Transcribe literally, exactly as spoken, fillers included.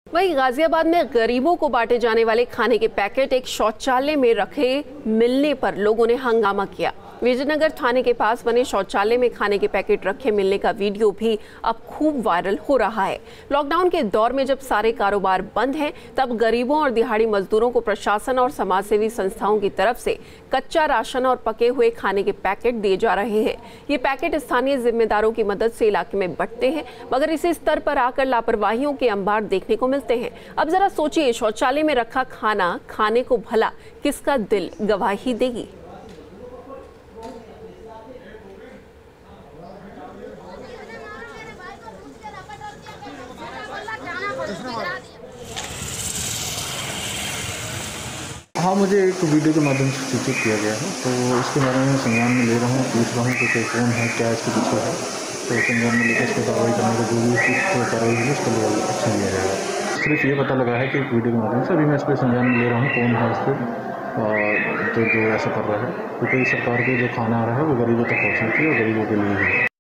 वहीं गाजियाबाद में गरीबों को बांटे जाने वाले खाने के पैकेट एक शौचालय में रखे मिलने पर लोगों ने हंगामा किया। विजयनगर थाने के पास बने शौचालय में खाने के पैकेट रखे मिलने का वीडियो भी अब खूब वायरल हो रहा है। लॉकडाउन के दौर में जब सारे कारोबार बंद हैं, तब गरीबों और दिहाड़ी मजदूरों को प्रशासन और समाजसेवी संस्थाओं की तरफ से कच्चा राशन और पके हुए खाने के पैकेट दिए जा रहे हैं। ये पैकेट स्थानीय जिम्मेदारों की मदद से इलाके में बंटते हैं, मगर इसी स्तर पर आकर लापरवाहियों के अंबार देखने को मिलते हैं। अब जरा सोचिए, शौचालय में रखा खाना खाने को भला किसका दिल गवाही देगी। हाँ, मुझे एक वीडियो के माध्यम से सूचित किया गया है, तो इसके बारे में संज्ञान में ले रहा हूँ, पूछ रहा हूँ कि कोई कौन है, क्या इसके पीछे है। तो संज्ञान में लेकर इसको कार्रवाई करने का जो भी इसकी कार्रवाई है उसके लिए एक्शन लिया जाएगा। सिर्फ ये पता लगा है कि वीडियो के माध्यम से अभी मैं इस पर संज्ञान में ले रहा हूँ कौन है इसको जो जो ऐसा कर रहा है, क्योंकि सरकार के जो खाना आ रहा है वो गरीबों तक पहुँचना चाहिए और गरीबों के लिए है।